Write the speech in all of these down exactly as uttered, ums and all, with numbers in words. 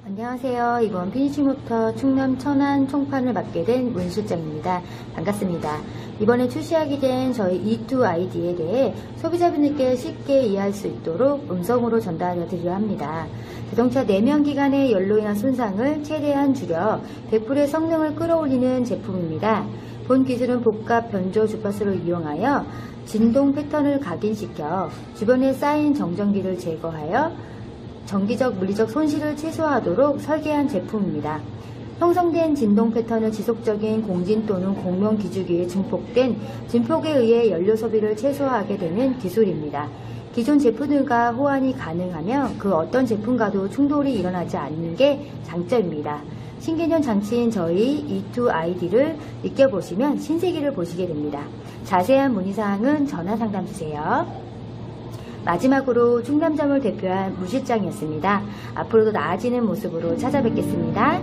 안녕하세요. 이번 피니쉬모터 충남 천안 총판을 맡게 된 문 실장입니다. 반갑습니다. 이번에 출시하게 된 저희 이 투 아이디에 대해 소비자분들께 쉽게 이해할 수 있도록 음성으로 전달해 드리려 합니다. 자동차 내면 기관의 열로 인한 손상을 최대한 줄여 백 퍼센트의 성능을 끌어올리는 제품입니다. 본 기술은 복합 변조 주파수를 이용하여 진동 패턴을 각인시켜 주변에 쌓인 정전기를 제거하여 정기적 물리적 손실을 최소화하도록 설계한 제품입니다. 형성된 진동 패턴은 지속적인 공진 또는 공명 기주기에 증폭된 진폭에 의해 연료 소비를 최소화하게 되는 기술입니다. 기존 제품들과 호환이 가능하며 그 어떤 제품과도 충돌이 일어나지 않는 게 장점입니다. 신개념 장치인 저희 이 투 아이디를 느껴보시면 신세계를 보시게 됩니다. 자세한 문의사항은 전화 상담 주세요. 마지막으로 충남점을 대표한 무 실장이었습니다. 앞으로도 나아지는 모습으로 찾아뵙겠습니다.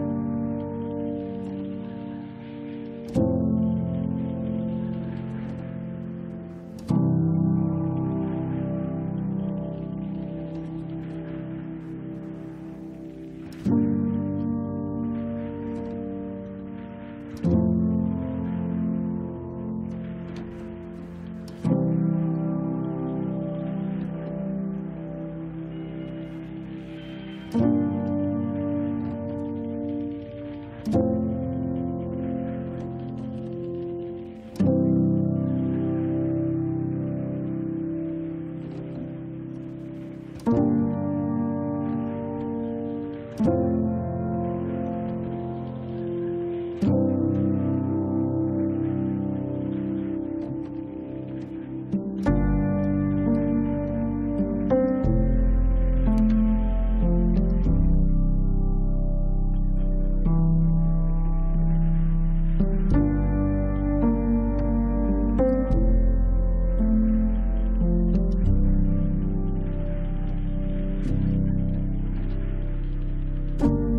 you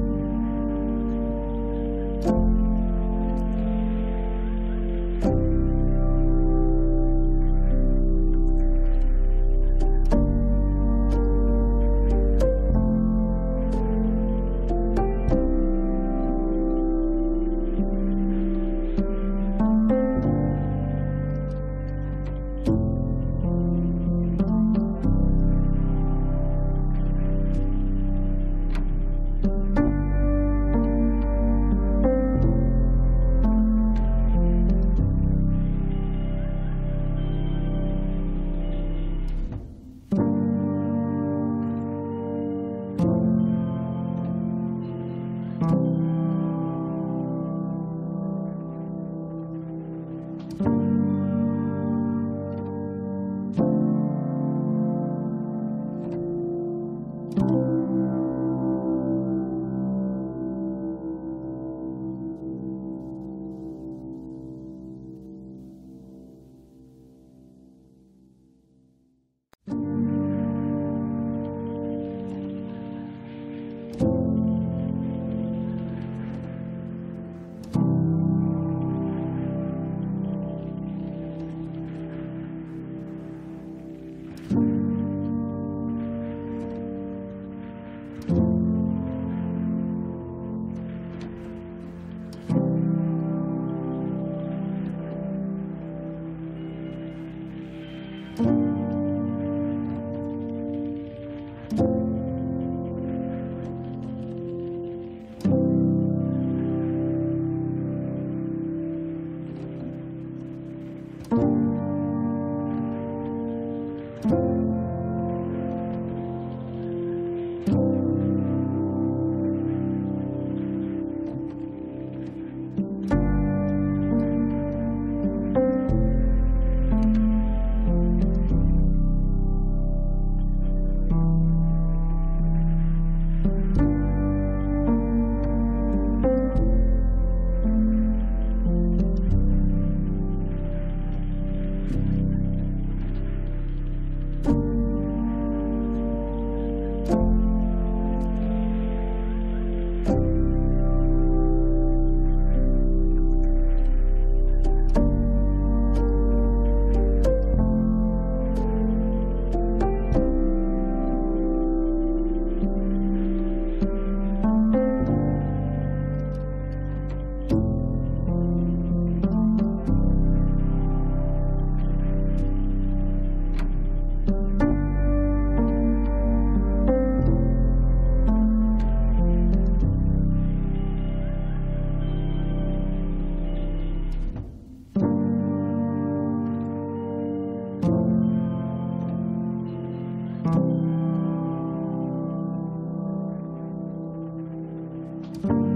네.